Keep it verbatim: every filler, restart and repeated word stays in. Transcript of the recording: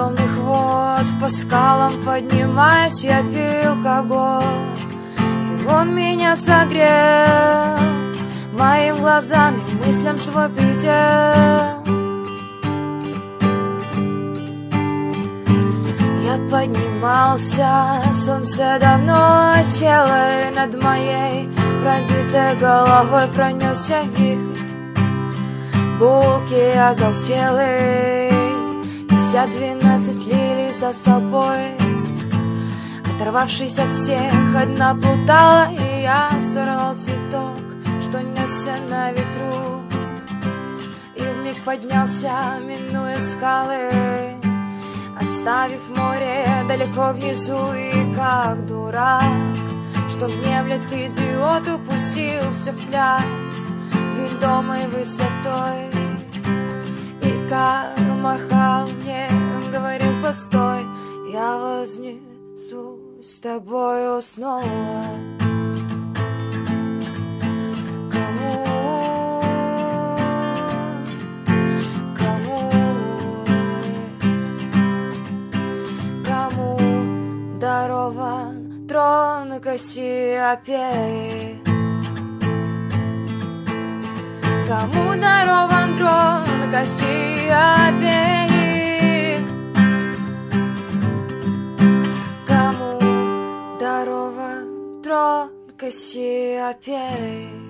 темных вод, по скалам поднимаясь, я пил алкоголь, и он меня согрел, моим глазам и мыслям свой предел. Я поднимался, солнце давно село, и над моей пробитой головой пронесся вихрь. Булки оголтелые, десять двенадцать лили за собой. Оторвавшись от всех, одна плутала, и я сорвал цветок, что несся на ветру, и вмиг поднялся, минуя скалы, оставив море далеко внизу. И как дурак, что внемлет идиот, упустился в пляс ведомой высотой. И как махал мне, говорил: постой, я вознесусь с тобою снова. Кому, кому, кому дарован трон Кассиопеи? Кому дарован трон Кассиопеи? Кому дарован трон Кассиопеи?